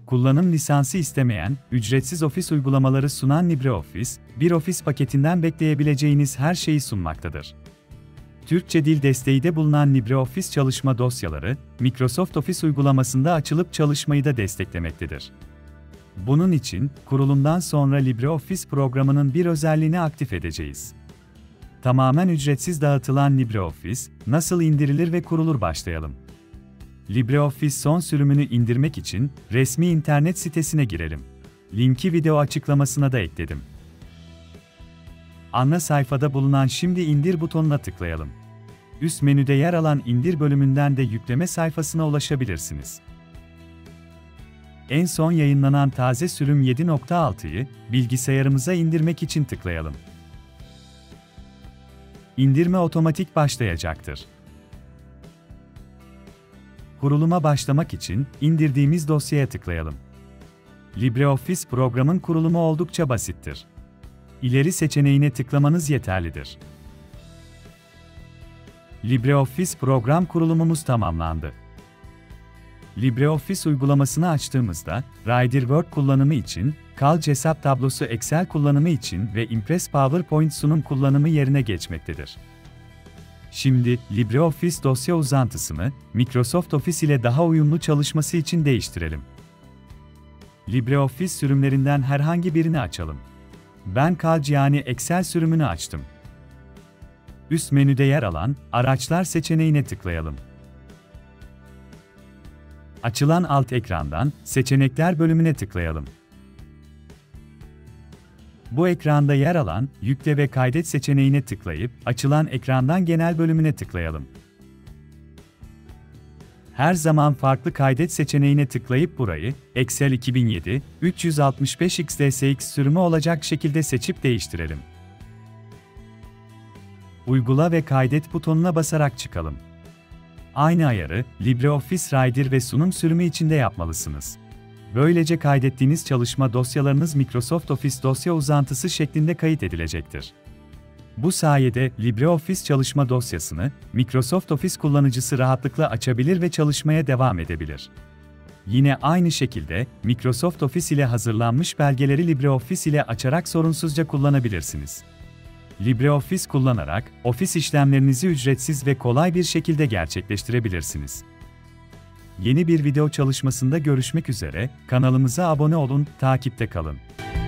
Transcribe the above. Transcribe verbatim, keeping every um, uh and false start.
Kullanım lisansı istemeyen, ücretsiz ofis uygulamaları sunan LibreOffice, bir ofis paketinden bekleyebileceğiniz her şeyi sunmaktadır. Türkçe dil desteği de bulunan LibreOffice çalışma dosyaları, Microsoft Office uygulamasında açılıp çalışmayı da desteklemektedir. Bunun için, kurulumdan sonra LibreOffice programının bir özelliğini aktif edeceğiz. Tamamen ücretsiz dağıtılan LibreOffice, nasıl indirilir ve kurulur başlayalım. LibreOffice son sürümünü indirmek için, resmi internet sitesine girelim. Linki video açıklamasına da ekledim. Ana sayfada bulunan Şimdi indir butonuna tıklayalım. Üst menüde yer alan indir bölümünden de yükleme sayfasına ulaşabilirsiniz. En son yayınlanan taze sürüm yedi nokta altıyı bilgisayarımıza indirmek için tıklayalım. İndirme otomatik başlayacaktır. Kuruluma başlamak için indirdiğimiz dosyaya tıklayalım. LibreOffice programın kurulumu oldukça basittir. İleri seçeneğine tıklamanız yeterlidir. LibreOffice program kurulumumuz tamamlandı. LibreOffice uygulamasını açtığımızda, Rider Word kullanımı için, Calc hesap tablosu Excel kullanımı için ve Impress PowerPoint sunum kullanımı yerine geçmektedir. Şimdi, LibreOffice dosya uzantısını, Microsoft Office ile daha uyumlu çalışması için değiştirelim. LibreOffice sürümlerinden herhangi birini açalım. Ben Calc yani Excel sürümünü açtım. Üst menüde yer alan, Araçlar seçeneğine tıklayalım. Açılan alt ekrandan, Seçenekler bölümüne tıklayalım. Bu ekranda yer alan, Yükle ve kaydet seçeneğine tıklayıp, açılan ekrandan Genel bölümüne tıklayalım. Her zaman farklı kaydet seçeneğine tıklayıp burayı, Excel iki bin yedi üç yüz altmış beş X D S X sürümü olacak şekilde seçip değiştirelim. Uygula ve kaydet butonuna basarak çıkalım. Aynı ayarı, LibreOffice Rider ve sunum sürümü içinde yapmalısınız. Böylece kaydettiğiniz çalışma dosyalarınız Microsoft Office dosya uzantısı şeklinde kayıt edilecektir. Bu sayede LibreOffice çalışma dosyasını, Microsoft Office kullanıcısı rahatlıkla açabilir ve çalışmaya devam edebilir. Yine aynı şekilde, Microsoft Office ile hazırlanmış belgeleri LibreOffice ile açarak sorunsuzca kullanabilirsiniz. LibreOffice kullanarak, ofis işlemlerinizi ücretsiz ve kolay bir şekilde gerçekleştirebilirsiniz. Yeni bir video çalışmasında görüşmek üzere, kanalımıza abone olun, takipte kalın.